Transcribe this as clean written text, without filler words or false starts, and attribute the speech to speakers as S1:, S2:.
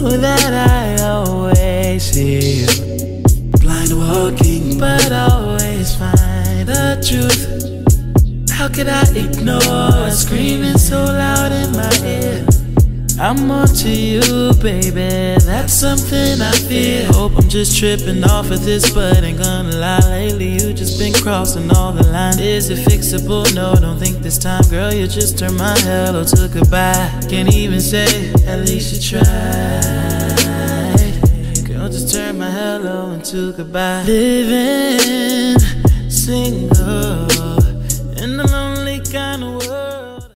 S1: that I always hear blind walking, but always find the truth. How could I ignore screaming so loud in my ear? I'm on to you, baby, that's something I feel. Hope I'm just tripping off of this, but ain't gonna lie, lately you just been crossing all the lines. Is it fixable? No, don't think this time, girl, you just turned my hello to goodbye. Can't even say, at least you tried. Girl, just turn my hello into goodbye. Living single,